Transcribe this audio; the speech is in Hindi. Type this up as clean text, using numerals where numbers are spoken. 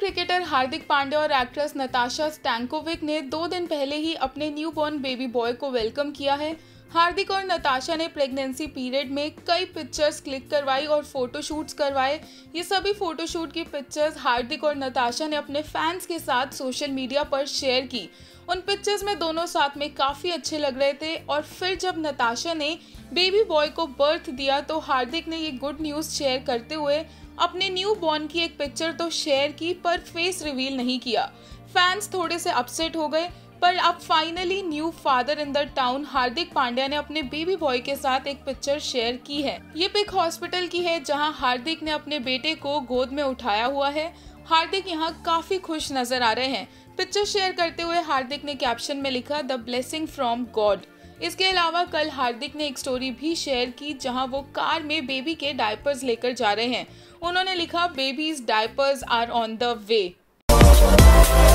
क्रिकेटर हार्दिक पांड्या और एक्ट्रेस नताशा स्टैनकोविक ने 2 दिन पहले ही अपने न्यूबॉर्न बेबी बॉय को वेलकम किया है। हार्दिक और नताशा ने प्रेगनेंसी पीरियड में कई पिक्चर्स क्लिक करवाई और फोटोशूट्स करवाए। ये सभी फोटोशूट की पिक्चर्स हार्दिक और नताशा ने अपने फैंस के साथ सोशल मीडिया पर शेयर की। उन पिक्चर्स में दोनों साथ में काफ़ी अच्छे लग रहे थे और फिर जब नताशा ने बेबी बॉय को बर्थ दिया तो हार्दिक ने ये गुड न्यूज़ शेयर करते हुए अपने न्यू बॉर्न की एक पिक्चर तो शेयर की पर फेस रिवील नहीं किया। फैंस थोड़े से अपसेट हो गए, पर अब finally new father in the town Hardik Pandya ने अपने बेबी बॉय के साथ एक पिक्चर शेयर की है। ये पिक हॉस्पिटल की है जहां हार्दिक ने अपने बेटे को गोद में उठाया हुआ है। हार्दिक यहां काफी खुश नजर आ रहे हैं। पिक्चर शेयर करते हुए हार्दिक ने कैप्शन में लिखा द ब्लेसिंग फ्रॉम गॉड। इसके अलावा कल हार्दिक ने एक स्टोरी भी शेयर की जहां वो कार में बेबी के डायपर्स लेकर जा रहे हैं। उन्होंने लिखा babies diapers are on the way.